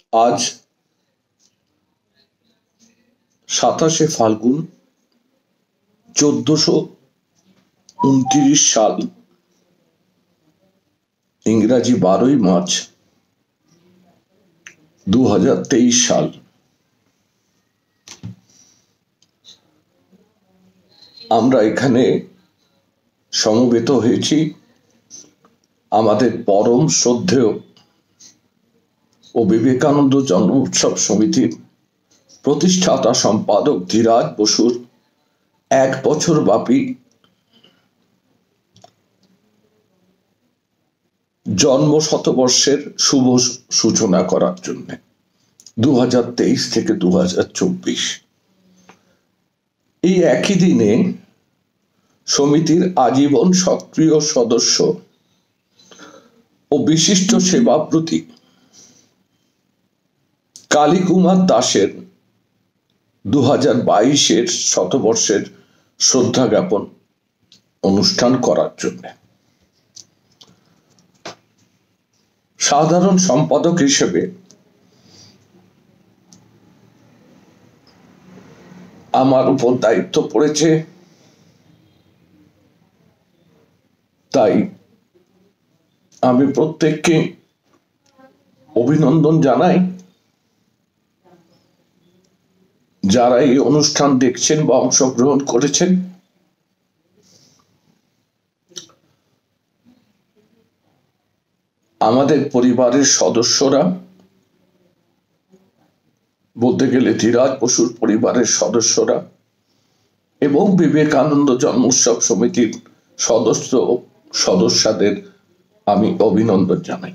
আজ 27শে ফাল্গুন 1429 সাল, ইংরাজি 12ই মার্চ 2023 সাল। আমরা এখানে সমবেত হয়েছি আমাদের পরম শ্রদ্ধেয় ও বিবেকানন্দ জন্ম উৎসব সমিতির প্রতিষ্ঠাতা সম্পাদক ধীরাজ বসুর 1 বছর ব্যাপী জন্ম শতবর্ষের শুভ সূচনা করার জন্য 2023 থেকে 2024 এই একই দিনে সমিতির আজীবন সক্রিয় সদস্য ও বিশিষ্ট সেবাব্রতী কালীকুমার দাসের 2022-এর শতবর্ষের শ্রদ্ধা জ্ঞাপন অনুষ্ঠান করার জন্য সাধারণ সম্পাদক হিসেবে আমার উপর দায়িত্ব পড়েছে, তাই আমি প্রত্যেককে অভিনন্দন জানাই যারা এই অনুষ্ঠান দেখছেন বা অংশগ্রহণ করেছেন। আমাদের পরিবারের সদস্যরা, বলতে গেলে ধীরাজ বসুর পরিবারের সদস্যরা এবং বিবেকানন্দ জন্মোৎসব সমিতির সদস্যদের আমি অভিনন্দন জানাই।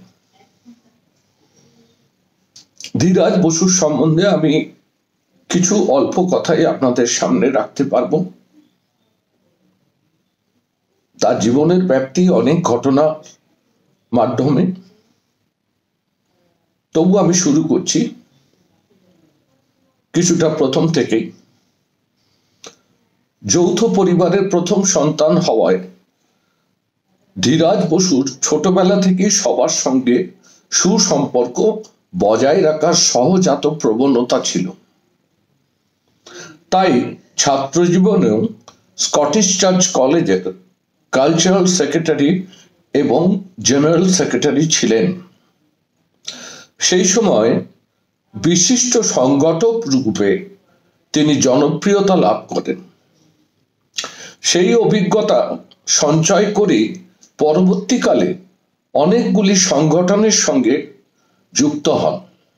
ধীরাজ বসুর সম্বন্ধে আমি কিছু অল্প কথাই আপনাদের সামনে রাখতে পারবো। তার জীবনের ব্যাপ্তি অনেক ঘটনা মাধ্যমে, তবু আমি শুরু করছি কিছুটা প্রথম থেকেই। যৌথ পরিবারের প্রথম সন্তান হওয়ায় ধীরাজ বসুর ছোটবেলা থেকে সবার সঙ্গে সুসম্পর্ক বজায় রাখার সহজাত প্রবণতা ছিল। তাই ছাত্র জীবনেও স্কটিশ চার্চ কলেজের কালচারাল সেক্রেটারি এবং জেনারেল সেক্রেটারি ছিলেন। সেই সময় বিশিষ্ট সংগঠক রূপে তিনি জনপ্রিয়তা লাভ করেন। সেই অভিজ্ঞতা সঞ্চয় করে পরবর্তীকালে অনেকগুলি সংগঠনের সঙ্গে যুক্ত হন।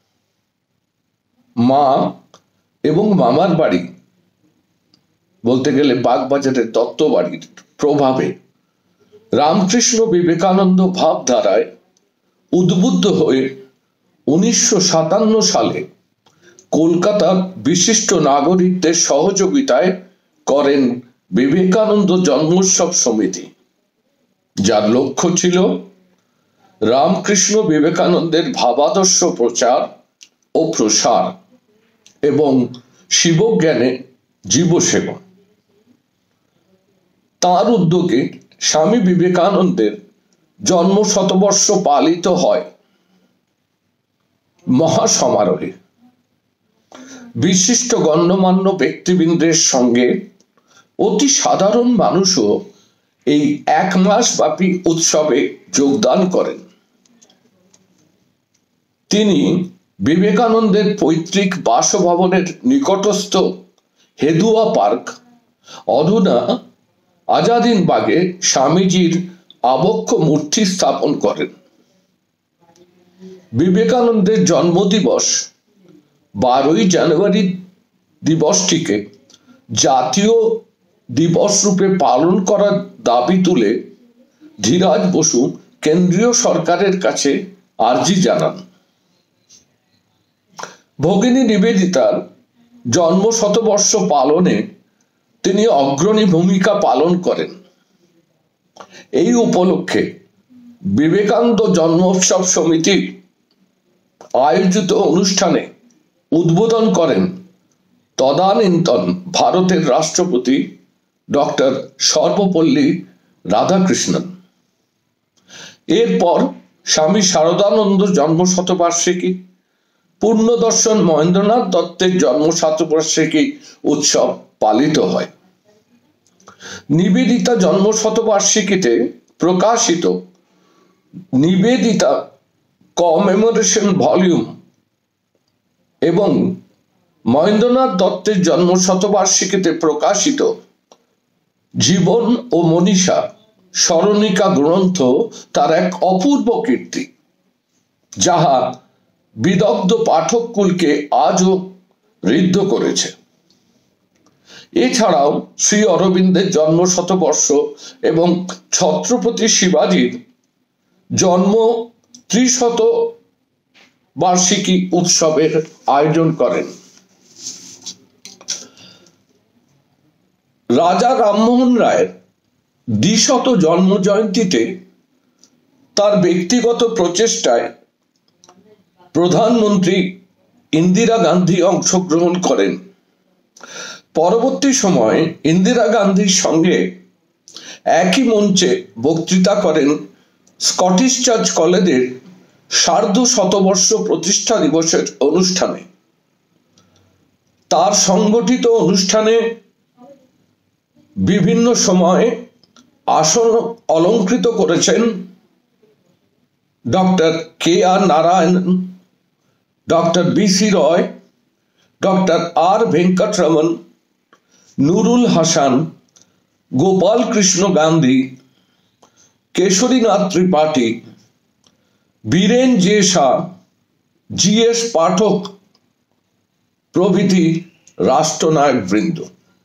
মা এবং মামার বাড়ি, বলতে গেলে বাগবাজারের দত্ত বাড়ির প্রভাবে রামকৃষ্ণ বিবেকানন্দ ভাবধারায় উদ্বুদ্ধ হয়ে 1957 সালে কলকাতার বিশিষ্ট নাগরিকদের সহযোগিতায় করেন বিবেকানন্দ জন্মোৎসব সমিতি, যার লক্ষ্য ছিল রামকৃষ্ণ বিবেকানন্দের ভাবাদর্শ প্রচার ও প্রসার এবং শিবজ্ঞানে জীবসেবা। তার উদ্যোগে স্বামী বিবেকানন্দের জন্ম শতবর্ষ পালিত হয় মহাসমারোহে। বিশিষ্ট গণ্যমান্য ব্যক্তিবৃন্দের সঙ্গে অতি সাধারণ মানুষও এই 1 মাস ব্যাপী উৎসবে যোগদান করেন। তিনি বিবেকানন্দের পৈতৃক বাসভবনের নিকটস্থ হেদুয়া পার্ক, অধুনা আজাদিনবাগে স্বামীজির আবক্ষ মূর্তি স্থাপন করেন। বিবেকানন্দের জন্মদিবস 12ই জানুয়ারি দিবসটিকে জাতীয় দিবস রূপে পালন করার দাবি তুলে ধীরাজ বসু কেন্দ্রীয় সরকারের কাছে আর্জি জানান। ভগিনী নিবেদিতার জন্ম শতবর্ষ পালনে তিনি অগ্রণী ভূমিকা পালন করেন। এই উপলক্ষে বিবেকানন্দ জন্মোৎসব সমিতির আয়োজিত অনুষ্ঠানে উদ্বোধন করেন তদানীন্তন ভারতের রাষ্ট্রপতি ডক্টর সর্বপল্লী রাধাকৃষ্ণন। এরপর স্বামী শারদানন্দ জন্ম শতবার্ষিকী পূর্ণদর্শন মহেন্দ্রনাথ দত্তের জন্ম শতবার্ষিকী উৎসব পালিত হয়। নিবেদিতা জন্ম শতবার্ষিকীতে প্রকাশিত নিবেদিতা কমেমোরেশন ভলিউম এবং মহেন্দ্রনাথ দত্তের জন্ম শতবার্ষিকীতে প্রকাশিত জীবন ও মনীষা স্মরণিকা গ্রন্থ তার এক অপূর্ব কীর্তি, যাহা বিদগ্ধ পাঠককুলকে আজও ঋদ্ধ করেছে। এছাড়াও শ্রী অরবিন্দের জন্ম শতবর্ষ এবং ছত্রপতি শিবাজীর জন্ম ত্রিশত বার্ষিকী উৎসবের আয়োজন করেন। রাজা রামমোহন রায়ের দ্বিশত জন্ম জয়ন্তীতে তার ব্যক্তিগত প্রচেষ্টায় প্রধানমন্ত্রী ইন্দিরা গান্ধী অংশগ্রহণ করেন। পরবর্তী সময়ে ইন্দিরা গান্ধীর সঙ্গে একই মঞ্চে বক্তৃতা করেন স্কটিশ চার্চ কলেজের সার্ধ শতবর্ষ প্রতিষ্ঠা দিবসের অনুষ্ঠানে। তার সংগঠিত অনুষ্ঠানে বিভিন্ন সময়ে আসন অলঙ্কৃত করেছেন doctor K R Narayanan, doctor B C. Roy, doctor R Venkataraman, Nurul Hasan, Gopal Krishna Gandhi, Kesharinath Tripathi, Biren J Shah, G S. Pathak প্রভৃতি রাষ্ট্রনায়ক বৃন্দ।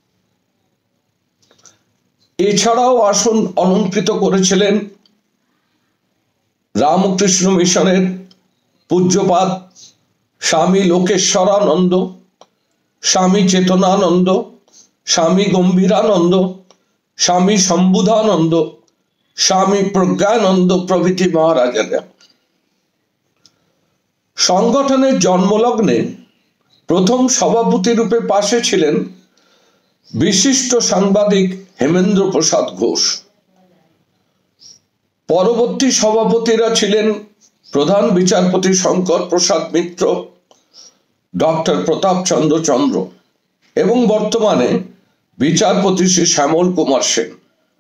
এছাড়াও আসন অলঙ্কৃত করেছিলেন রামকৃষ্ণ মিশনের পূজ্যপাদ স্বামী লোকেশ্বরানন্দ, স্বামী চেতনানন্দ, স্বামী গম্ভীরানন্দ, স্বামী শম্ভুধানন্দ, স্বামী প্রজ্ঞানন্দ প্রভৃতি মহারাজারা। সংগঠনের জন্মলগ্নে প্রথম সভাপতি রূপে পাশে ছিলেন বিশিষ্ট সাংবাদিক হেমেন্দ্র প্রসাদ ঘোষ। পরবর্তী সভাপতিরা ছিলেন প্রধান বিচারপতি শঙ্কর প্রসাদ মিত্র, ডক্টর প্রতাপচন্দ্র চন্দ্র এবং বর্তমানে বিচারপতি শ্রী শ্যামল কুমার সেন।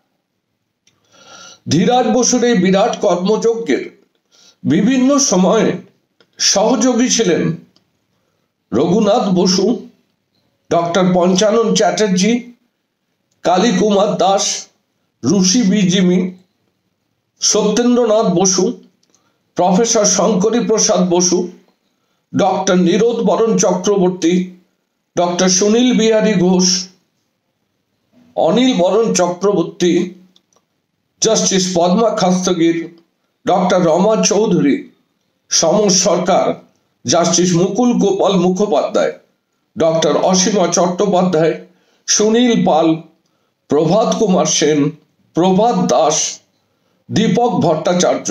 ধীরাজ বসুর এই বিরাট কর্মযজ্ঞের বিভিন্ন সময়ে সহযোগী ছিলেন রঘুনাথ বসু, ডক্টর পঞ্চানন চ্যাটার্জি, কালী কুমার দাস, ঋষি বিজিমি, Satyendranath Basu, professor Shankari Prasad Basu, doctor Nirod Baran Chakraborty, doctor Sunil Bihari Ghosh, Anil Baran Chakraborty, justice Padma Khastagir, doctor Rama Chowdhury, Samar Sarkar, justice Mukul Gopal Mukhopadhyay, doctor Asima Chattopadhyay, Sunil Pal, Prabhat Kumar Sen, Prabhat Das, Dipak Bhattacharya,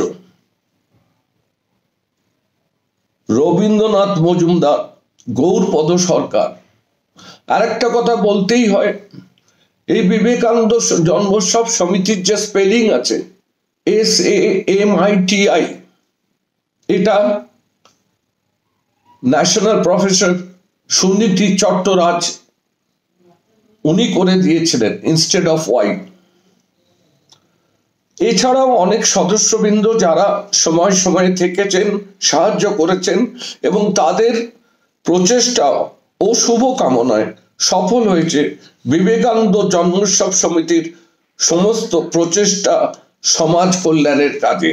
Rabindranath Majumdar, Gourpada Sarkar. আরেকটা কথা বলতেই হয়, এই বিবেকানন্দ জন্মোৎসব সমিতির যে স্পেলিং আছে SAMITI, এটা ন্যাশনাল প্রফেসর সুনীতি চট্টরাজ উনি করে দিয়েছিলেন ইনস্টেড অফ ওয়াই। এছাড়াও অনেক সদস্যবৃন্দ যারা সময় সময়ে থেকেছেন, সাহায্য করেছেন এবং তাদের প্রচেষ্টা ও শুভকামনায় সফল হয়েছে বিবেকানন্দ জন্মোৎসব সমিতির সমস্ত প্রচেষ্টা সমাজ কল্যাণের কাজে।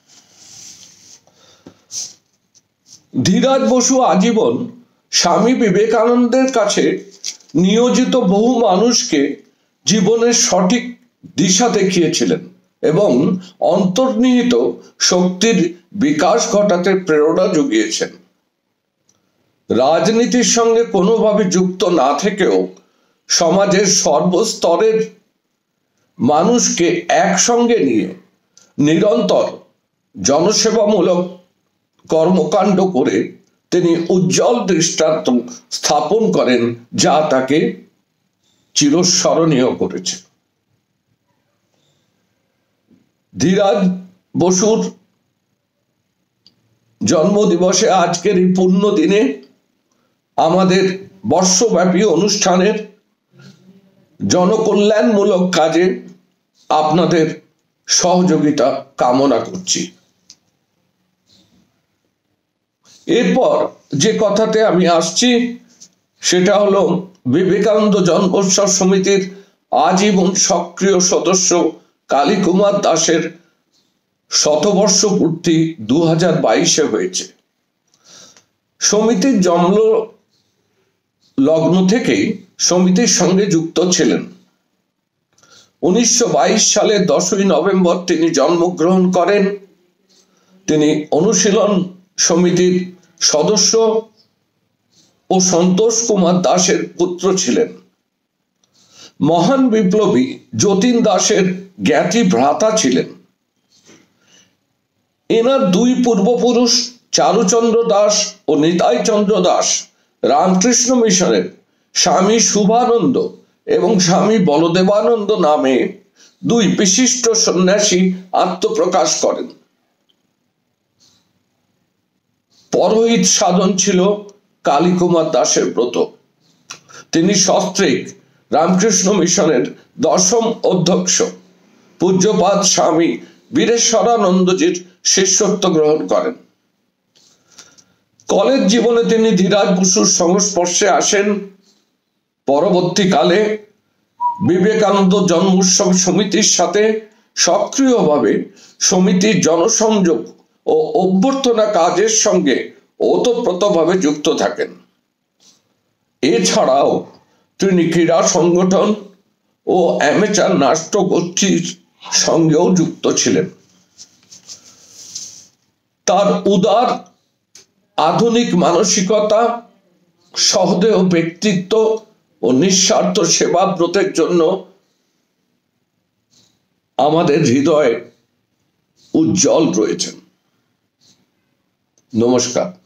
ধীরাজ বসু আজীবন স্বামী বিবেকানন্দের কাছে নিয়োজিত বহু মানুষকে জীবনের সঠিক দিশা দেখিয়েছিলেন এবং অন্তর্নিহিত শক্তির বিকাশ ঘটাতে প্রেরণা জুগিয়েছেন। রাজনীতির সঙ্গে কোনোভাবে যুক্ত না থেকেও সমাজের সর্বস্তরের মানুষকে একসঙ্গে নিয়ে নিরন্তর জনসেবামূলক কর্মকাণ্ড করে তিনি উজ্জ্বল দৃষ্টান্ত স্থাপন করেন, যা তাকে চিরস্মরণীয় করেছে। ধীরাজ বসুর জন্মদিবসে আজকের এই পূর্ণ দিনে আমাদের বর্ষব্যাপী অনুষ্ঠানের জনকল্যাণমূলক কাজে আপনাদের সহযোগিতা কামনা করছি। এরপর যে কথাতে আমি আসছি সেটা হলো বিবেকানন্দ জন্মোৎসব সমিতির আজীবন সক্রিয় সদস্য কালীকুমার দাসের শতবর্ষ পূর্তি 2022-এ হয়েছে। সমিতির জন্ম লগ্ন থেকেই সমিতির সঙ্গে যুক্ত ছিলেন। 1922 সালের 10ই নভেম্বর তিনি জন্মগ্রহণ করেন। তিনি অনুশীলন সমিতির সদস্য ও সন্তোষ কুমার দাসের পুত্র ছিলেন। মহান বিপ্লবী যতীন দাসের জ্ঞাতি ভ্রাতা ছিলেন। এনার দুই পূর্বপুরুষ চারুচন্দ্র দাস ও নিতাই চন্দ্র দাস রামকৃষ্ণ মিশনের স্বামী শুভানন্দ এবং স্বামী বলদেবানন্দ নামে দুই বিশিষ্ট সন্ন্যাসী আত্মপ্রকাশ করেন। পরহিত সাধন ছিল কালীকুমার দাসের ব্রত। তিনি সস্ত্রীক রামকৃষ্ণ মিশনের 10ম অধ্যক্ষ পূজ্যপাদ স্বামী বীরেশ্বরানন্দজির শিষ্যত্ব গ্রহণ করেন। কলেজ জীবনে তিনি ধীরাজ বসুর সংস্পর্শে আসেন। পরবর্তীকালে বিবেকানন্দ জন্মোৎসব সমিতির সাথে সক্রিয়ভাবে সমিতির জনসংযোগ ও অভ্যর্থনা কাজের সঙ্গে ওতপ্রোতভাবে যুক্ত থাকেন। এছাড়াও তিনি ক্রীড়া সংগঠন ও অ্যামেচার নাট্য গোষ্ঠীর সঙ্গেও যুক্ত ছিলেন। তার উদার আধুনিক মানসিকতা, সহৃদয় ব্যক্তিত্ব ও নিঃস্বার্থ সেবাব্রতের জন্য আমাদের হৃদয়ে উজ্জ্বল রয়েছেন। নমস্কার।